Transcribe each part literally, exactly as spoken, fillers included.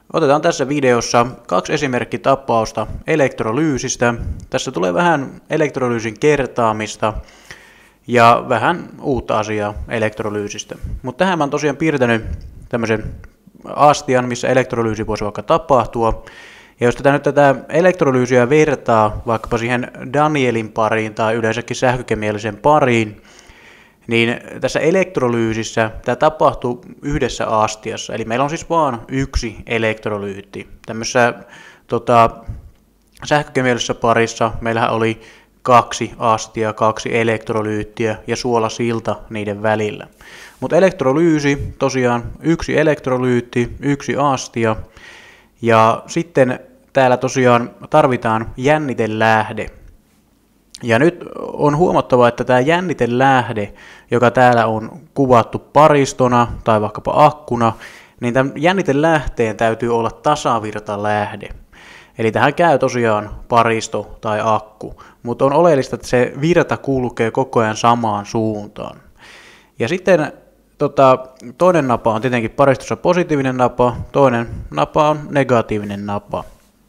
Otetaan tässä videossa kaksi esimerkkitapausta elektrolyysistä. Tässä tulee vähän elektrolyysin kertaamista ja vähän uutta asiaa elektrolyysistä. Mutta tähän mä oon tosiaan piirtänyt tämmöisen astian, missä elektrolyysi voisi vaikka tapahtua. Ja jos tätä nyt tätä elektrolyysiä vertaa vaikkapa siihen Danielin pariin tai yleensäkin sähkökemialliseen pariin, niin tässä elektrolyysissä tämä tapahtuu yhdessä astiassa. Eli meillä on siis vain yksi elektrolyytti. Tämmöisessä tota, sähkökemiallisessa parissa meillähän oli kaksi astia, kaksi elektrolyyttiä ja suolasilta niiden välillä. Mutta elektrolyysi, tosiaan yksi elektrolyytti, yksi astia. Ja sitten täällä tosiaan tarvitaan jännitelähde. Ja nyt on huomattava, että tämä jännitelähde, joka täällä on kuvattu paristona tai vaikkapa akkuna, niin tämän jännitelähteen täytyy olla tasavirtalähde. Eli tähän käy tosiaan paristo tai akku, mutta on oleellista, että se virta kulkee koko ajan samaan suuntaan. Ja sitten tota, toinen napa on tietenkin paristossa positiivinen napa, toinen napa on negatiivinen napa.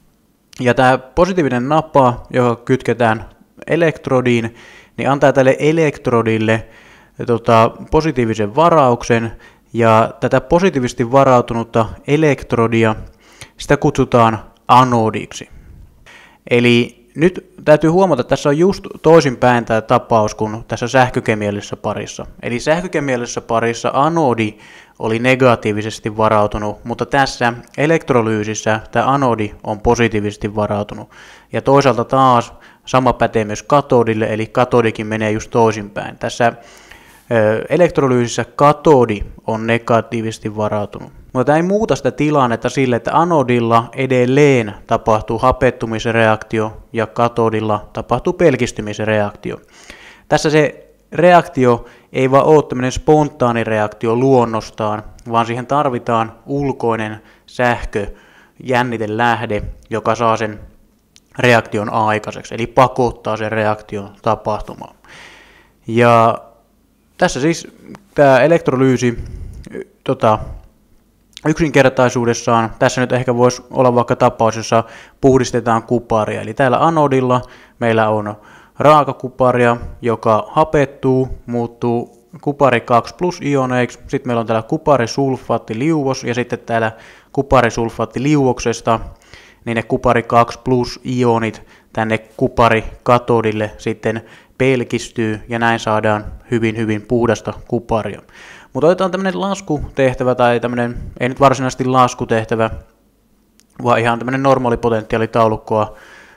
Ja tämä positiivinen napa, joka kytketään elektrodiin, niin antaa tälle elektrodille tota, positiivisen varauksen, ja tätä positiivisesti varautunutta elektrodia, sitä kutsutaan anodiksi. Eli nyt täytyy huomata, että tässä on just toisinpäin tämä tapaus kuin tässä sähkökemiallisessa parissa. Eli sähkökemiallisessa parissa anodi oli negatiivisesti varautunut, mutta tässä elektrolyysissä tämä anodi on positiivisesti varautunut. Ja toisaalta taas sama pätee myös katodille, eli katodikin menee just toisinpäin. Tässä elektrolyysissä katodi on negatiivisesti varautunut. Mutta tämä ei muuta sitä tilannetta sille, että anodilla edelleen tapahtuu hapettumisreaktio ja katodilla tapahtuu pelkistymisreaktio. Tässä se reaktio ei vaan ole tämmöinen spontaani reaktio luonnostaan, vaan siihen tarvitaan ulkoinen sähköjännitelähde, joka saa sen reaktion aikaiseksi, eli pakottaa sen reaktion tapahtumaan. Ja tässä siis tämä elektrolyysi tota, yksinkertaisuudessaan, tässä nyt ehkä voisi olla vaikka tapaus, jossa puhdistetaan kuparia. Eli täällä anodilla meillä on raakakuparia, joka hapettuu, muuttuu kupari kaksi plus ioneiksi. Sitten meillä on täällä kuparisulfaattiliuos ja sitten täällä kuparisulfaattiliuoksesta niin ne kupari kaksi plus ionit tänne kuparikatodille sitten pelkistyy ja näin saadaan hyvin hyvin puhdasta kuparia. Mutta otetaan tämmöinen laskutehtävä tai tämmöinen, ei nyt varsinaisesti laskutehtävä, vaan ihan tämmöinen normaalipotentiaalitaulukkoa,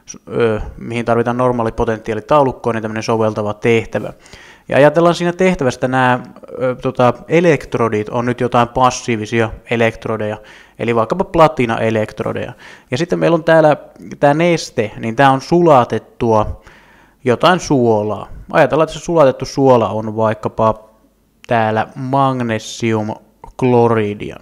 mihin tarvitaan normaalipotentiaalitaulukkoa, niin tämmöinen soveltava tehtävä. Ja ajatellaan siinä tehtävästä nämä ö, tota, elektrodit on nyt jotain passiivisia elektrodeja, eli vaikkapa platinaelektrodeja. Ja sitten meillä on täällä tämä neste, niin tämä on sulatettua jotain suolaa. Ajatellaan, että se sulatettu suola on vaikkapa täällä magnesiumkloridia.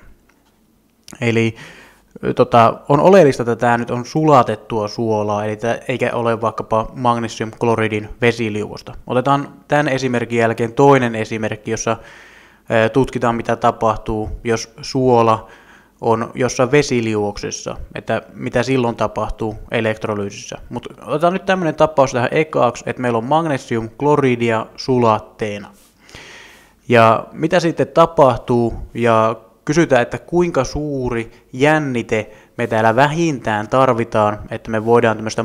Eli tota, on oleellista, että tämä nyt on sulatettua suolaa, eli tämä eikä ole vaikkapa magnesiumkloridin vesiliuosta. Otetaan tämän esimerkin jälkeen toinen esimerkki, jossa tutkitaan, mitä tapahtuu, jos suola on jossain vesiliuoksessa, että mitä silloin tapahtuu elektrolyysissä. Mutta otetaan nyt tämmöinen tapaus tähän ekaaksi, että meillä on magnesiumkloridia sulatteena. Ja mitä sitten tapahtuu, ja kysytään, että kuinka suuri jännite me täällä vähintään tarvitaan, että me voidaan tämmöistä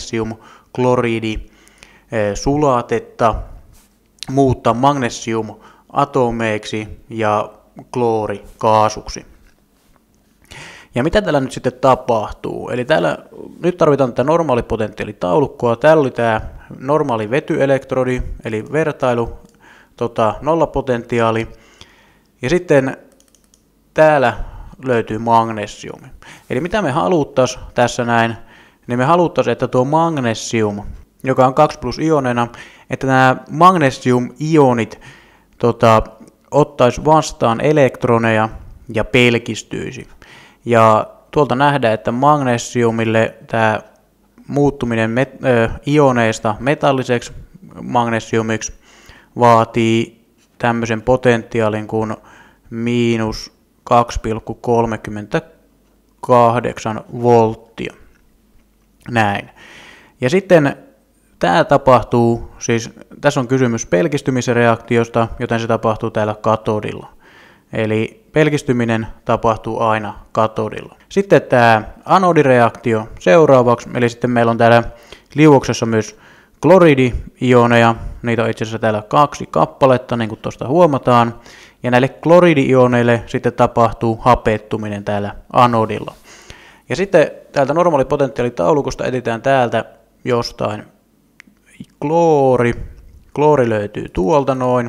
magnesiumkloridi-sulatetta muuttaa magnesiumatomeiksi ja kloorikaasuksi. Ja mitä täällä nyt sitten tapahtuu? Eli täällä nyt tarvitaan tätä normaalipotentiaalitaulukkoa. Täällä oli tämä normaali vetyelektrodi, eli vertailu, tota, nollapotentiaali. Ja sitten täällä löytyy magnesiumi. Eli mitä me haluttaisiin tässä näin, niin me haluttaisiin, että tuo magnesium, joka on kaksi plus ionena, että nämä magnesium-ionit tota, ottaisi vastaan elektroneja ja pelkistyisi. Ja tuolta nähdään, että magnesiumille tämä muuttuminen met- ö, ioneista metalliseksi magnesiumiksi vaatii tämmöisen potentiaalin kuin miinus kaksi pilkku kolmekymmentäkolme kahdeksan volttia. Näin. Ja sitten tämä tapahtuu, siis tässä on kysymys pelkistymisen reaktiosta, joten se tapahtuu täällä katodilla. Eli pelkistyminen tapahtuu aina katodilla. Sitten tämä anodireaktio seuraavaksi, eli sitten meillä on täällä liuoksessa myös kloridi-ioneja, niitä on itse asiassa täällä kaksi kappaletta, niin kuin tuosta huomataan, ja näille kloridi-ioneille sitten tapahtuu hapettuminen täällä anodilla. Ja sitten täältä normaalipotentiaalitaulukosta etsitään täältä jostain kloori, kloori löytyy tuolta noin,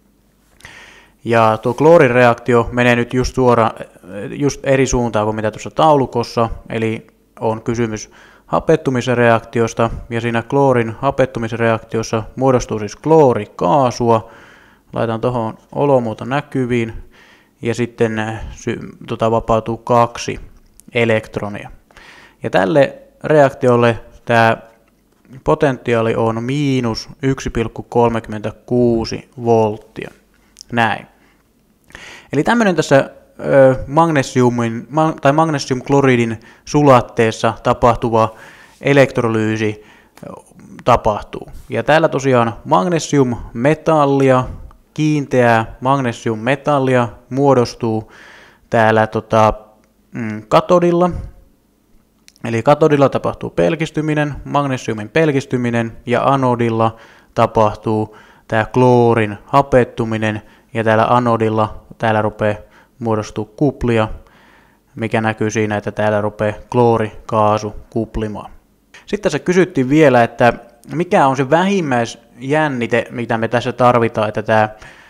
ja tuo kloorireaktio menee nyt just, suora, just eri suuntaan kuin mitä tuossa taulukossa, eli on kysymys hapettumisen reaktiosta, ja siinä kloorin hapettumisen reaktiossa muodostuu siis kloorikaasua. Laitan tuohon olomuoto näkyviin, ja sitten sy- tota, vapautuu kaksi elektronia. Ja tälle reaktiolle tämä potentiaali on miinus yksi pilkku kolmekymmentäkuusi volttia. Näin. Eli tämmöinen tässä ö, magnesiumin, ma, tai magnesiumkloridin sulatteessa tapahtuva elektrolyysi tapahtuu. Ja täällä tosiaan magnesiummetallia, kiinteää magnesiummetallia muodostuu täällä tota, mm, katodilla. Eli katodilla tapahtuu pelkistyminen, magnesiumin pelkistyminen, ja anodilla tapahtuu tämä kloorin hapettuminen, ja täällä anodilla täällä rupeaa muodostuu kuplia, mikä näkyy siinä, että täällä rupeaa kloorikaasu kuplimaan. Sitten tässä kysyttiin vielä, että mikä on se vähimmäisjännite, mitä me tässä tarvitaan, että tämä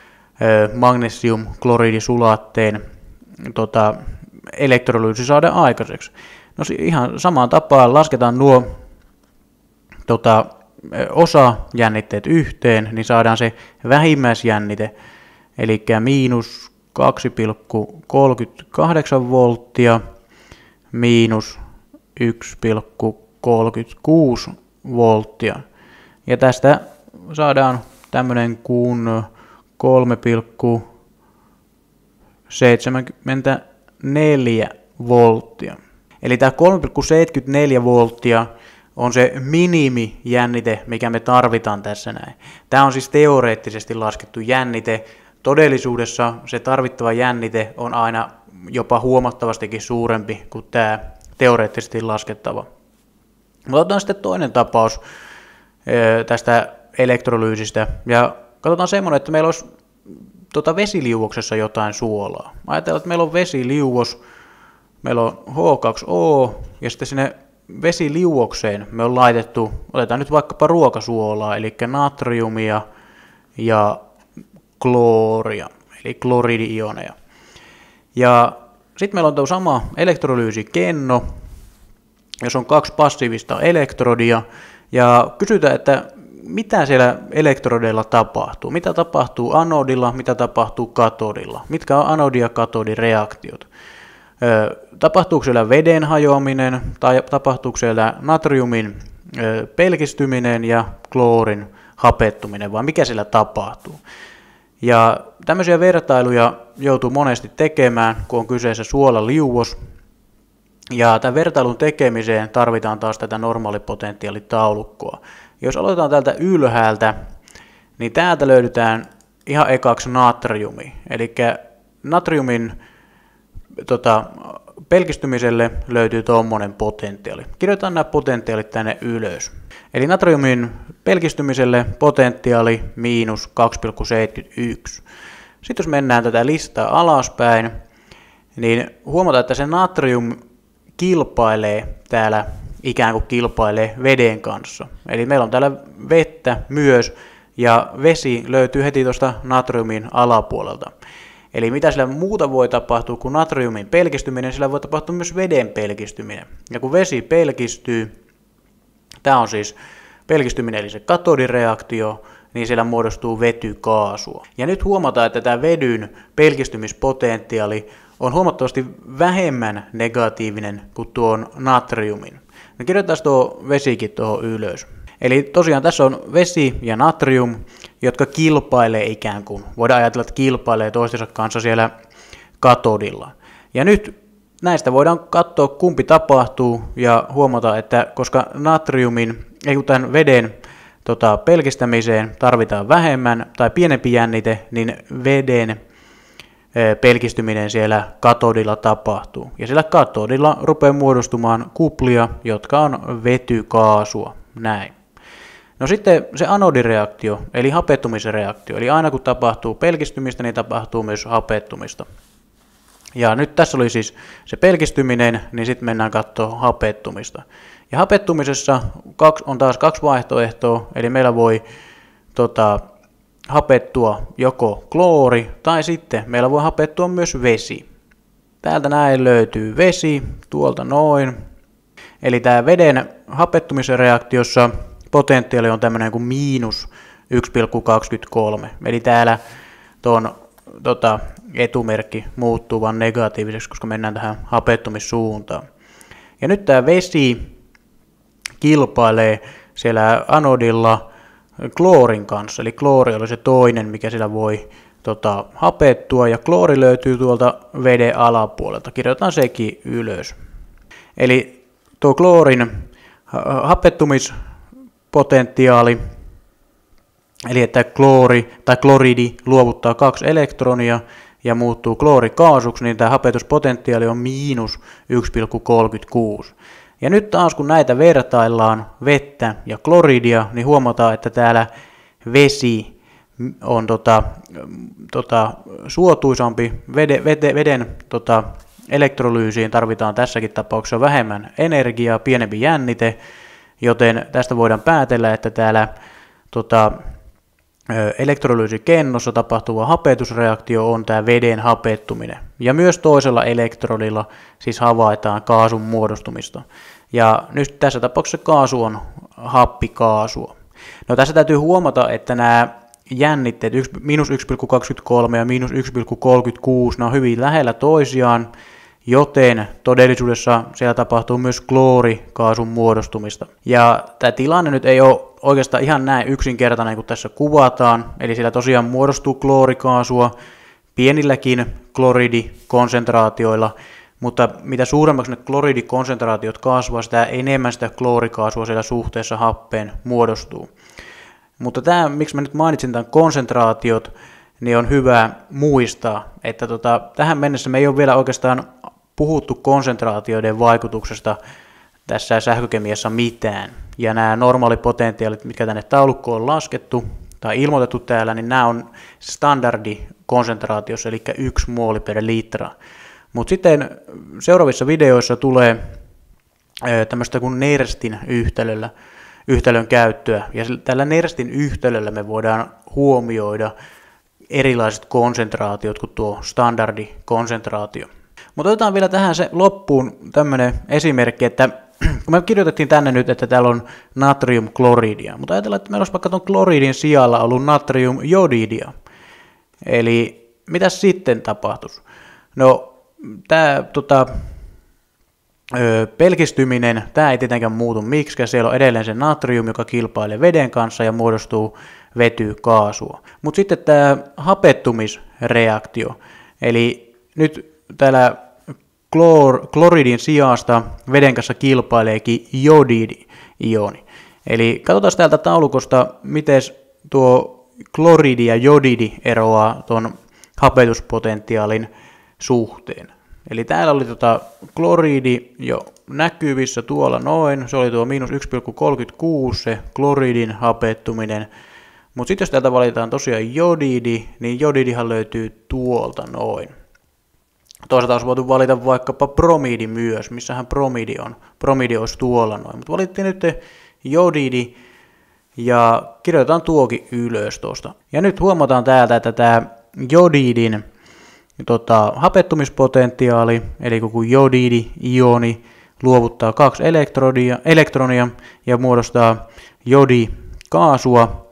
magnesiumkloridisulatteen tota, elektrolyysi saadaan aikaiseksi. No ihan samaan tapaan lasketaan nuo tota, osajännitteet yhteen, niin saadaan se vähimmäisjännite, eli miinus kaksi pilkku kolmekymmentäkahdeksan volttia, miinus yksi pilkku kolmekymmentäkuusi volttia. Ja tästä saadaan tämmöinen kuin kolme pilkku seitsemänkymmentäneljä volttia. Eli tämä kolme pilkku seitsemänkymmentäneljä volttia on se minimijännite, mikä me tarvitaan tässä näin. Tämä on siis teoreettisesti laskettu jännite. Todellisuudessa se tarvittava jännite on aina jopa huomattavastikin suurempi kuin tämä teoreettisesti laskettava. Mutta otetaan sitten toinen tapaus tästä elektrolyysistä. Ja katsotaan semmoinen, että meillä olisi tuota vesiliuoksessa jotain suolaa. Ajatellaan, että meillä on vesiliuos, meillä on H kaksi O, ja sitten sinne vesiliuokseen me on laitettu, otetaan nyt vaikkapa ruokasuolaa, eli natriumia ja klooria, eli kloridi-ioneja. Ja sitten meillä on tuo sama elektrolyysikenno, jos on kaksi passiivista elektrodia, ja kysytään, että mitä siellä elektrodeilla tapahtuu, mitä tapahtuu anodilla, mitä tapahtuu katodilla, mitkä on anodi- ja katodireaktiot. Tapahtuuko siellä veden hajoaminen tai tapahtuuko siellä natriumin pelkistyminen ja kloorin hapettuminen, vai mikä siellä tapahtuu. Ja tämmöisiä vertailuja joutuu monesti tekemään, kun on kyseessä suolaliuos. Ja tämän vertailun tekemiseen tarvitaan taas tätä normaalipotentiaalitaulukkoa. Jos aloitetaan täältä ylhäältä, niin täältä löydetään ihan ekaksi natriumi. Eli natriumin tota, pelkistymiselle löytyy tuommoinen potentiaali. Kirjoitetaan nämä potentiaalit tänne ylös. Eli natriumin pelkistymiselle potentiaali miinus kaksi pilkku seitsemänkymmentäyksi. Sitten jos mennään tätä listaa alaspäin, niin huomataan, että se natrium kilpailee täällä, ikään kuin kilpailee veden kanssa. Eli meillä on täällä vettä myös, ja vesi löytyy heti tuosta natriumin alapuolelta. Eli mitä sillä muuta voi tapahtua kuin natriumin pelkistyminen, sillä voi tapahtua myös veden pelkistyminen. Ja kun vesi pelkistyy, tämä on siis pelkistyminen eli se katodireaktio, niin siellä muodostuu vetykaasua. Ja nyt huomataan, että tämä vedyn pelkistymispotentiaali on huomattavasti vähemmän negatiivinen kuin tuon natriumin. Me kirjoitetaan tuo vesikin tuohon ylös. Eli tosiaan tässä on vesi ja natrium, jotka kilpailee ikään kuin. Voidaan ajatella, että kilpailee toistensa kanssa siellä katodilla. Ja nyt näistä voidaan katsoa, kumpi tapahtuu ja huomata, että koska natriumin, ei kun tämän veden tota, pelkistämiseen tarvitaan vähemmän tai pienempi jännite, niin veden e, pelkistyminen siellä katodilla tapahtuu. Ja siellä katodilla rupeaa muodostumaan kuplia, jotka on vetykaasua. Näin. No sitten se anodireaktio, eli hapettumisen reaktio. Eli aina kun tapahtuu pelkistymistä, niin tapahtuu myös hapettumista. Ja nyt tässä oli siis se pelkistyminen, niin sitten mennään katsoa hapettumista. Ja hapettumisessa on taas kaksi vaihtoehtoa, eli meillä voi tota, hapettua joko kloori, tai sitten meillä voi hapettua myös vesi. Täältä näin löytyy vesi, tuolta noin. Eli tämä veden hapettumisen reaktiossa potentiaali on tämmöinen kuin miinus yksi pilkku kaksikymmentäkolme. Eli täällä tuon tota, etumerkki muuttuu vaan negatiiviseksi, koska mennään tähän hapettumissuuntaan. Ja nyt tämä vesi kilpailee siellä anodilla kloorin kanssa, eli kloori oli se toinen, mikä siellä voi tota, hapettua, ja kloori löytyy tuolta veden alapuolelta. Kirjoitetaan sekin ylös. Eli tuo kloorin hapettumispotentiaali, eli että kloori tai kloridi luovuttaa kaksi elektronia ja muuttuu kloorikaasuksi, niin tämä hapetuspotentiaali on miinus yksi pilkku kolmekymmentäkuusi. Ja nyt taas kun näitä vertaillaan, vettä ja kloridia, niin huomataan, että täällä vesi on tota, tota, suotuisampi. Veden, veden, veden tota, elektrolyysiin tarvitaan tässäkin tapauksessa vähemmän energiaa, pienempi jännite, joten tästä voidaan päätellä, että täällä tota, elektrolyysikennossa tapahtuva hapetusreaktio on tämä veden hapettuminen. Ja myös toisella elektrodilla siis havaitaan kaasun muodostumista. Ja nyt tässä tapauksessa kaasu on happikaasua. No tässä täytyy huomata, että nämä jännitteet miinus yksi pilkku kaksikymmentäkolme ja miinus yksi pilkku kolmekymmentäkuusi, nämä on hyvin lähellä toisiaan, joten todellisuudessa siellä tapahtuu myös kloorikaasun muodostumista. Ja tämä tilanne nyt ei ole oikeastaan ihan näin yksinkertainen kuin tässä kuvataan, eli siellä tosiaan muodostuu kloorikaasua pienilläkin kloridikonsentraatioilla, mutta mitä suuremmaksi ne kloridikonsentraatiot kasvaa, sitä enemmän sitä kloorikaasua siellä suhteessa happeen muodostuu. Mutta tämä, miksi mä nyt mainitsin tämän konsentraatiot, niin on hyvä muistaa, että tota, tähän mennessä me ei ole vielä oikeastaan puhuttu konsentraatioiden vaikutuksesta tässä sähkökemiassa mitään. Ja nämä normaalipotentiaalit, mitkä tänne taulukkoon on laskettu tai ilmoitettu täällä, niin nämä on standardikonsentraatiossa, eli yksi mooli per litra. Mutta sitten seuraavissa videoissa tulee tämmöistä kuin Nerstin yhtälöllä, yhtälön käyttöä. Ja tällä Nerstin yhtälöllä me voidaan huomioida erilaiset konsentraatiot kuin tuo standardikonsentraatio. Mutta otetaan vielä tähän se loppuun tämmöinen esimerkki, että kun me kirjoitettiin tänne nyt, että täällä on natriumkloridia, mutta ajatellaan, että meillä olisi vaikka tuon kloridin sijalla ollut natriumjodidia. Eli mitä sitten tapahtuisi? No, tämä tota, pelkistyminen, tämä ei tietenkään muutu miksikään, siellä on edelleen se natrium, joka kilpailee veden kanssa ja muodostuu vetykaasua. Mutta sitten tämä hapettumisreaktio, eli nyt täällä klor, kloridin sijasta veden kanssa kilpaileekin jodidi-ioni. Eli katsotaan täältä taulukosta, miten tuo kloridi ja jodidi eroaa tuon hapetuspotentiaalin suhteen. Eli täällä oli tota kloridi jo näkyvissä tuolla noin, se oli tuo miinus yksi pilkku kolmekymmentäkuusi se kloridin hapettuminen. Mutta sitten jos täältä valitaan tosiaan jodidi, niin jodidihan löytyy tuolta noin. Toisaalta olisi voitu valita vaikkapa bromidi myös, missähän bromidi on. Bromidi olisi tuolla noin, mutta valittiin nyt jodidi ja kirjoitetaan tuokin ylös tuosta. Ja nyt huomataan täältä, että tämä jodidin tota, hapettumispotentiaali, eli koko jodidi-ioni luovuttaa kaksi elektronia, elektronia ja muodostaa jodikaasua,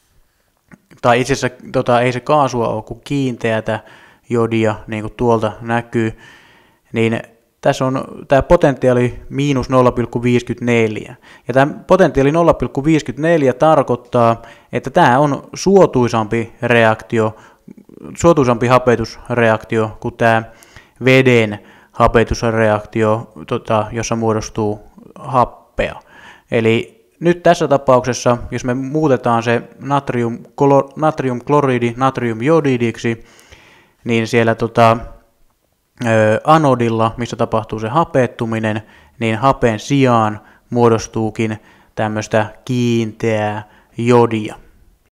tai itse asiassa tota, ei se kaasua ole kuin kiinteätä jodia, niin kuin tuolta näkyy, niin tässä on tämä potentiaali miinus nolla pilkku viisikymmentäneljä. Ja tämä potentiaali nolla pilkku viisikymmentäneljä tarkoittaa, että tämä on suotuisampi reaktio, suotuisampi hapetusreaktio kuin tämä veden hapetusreaktio, tota, jossa muodostuu happea. Eli nyt tässä tapauksessa, jos me muutetaan se natrium, natriumkloridi natriumjodidiksi, niin siellä tota, ö, anodilla, missä tapahtuu se hapettuminen, niin hapen sijaan muodostuukin tämmöistä kiinteää jodia.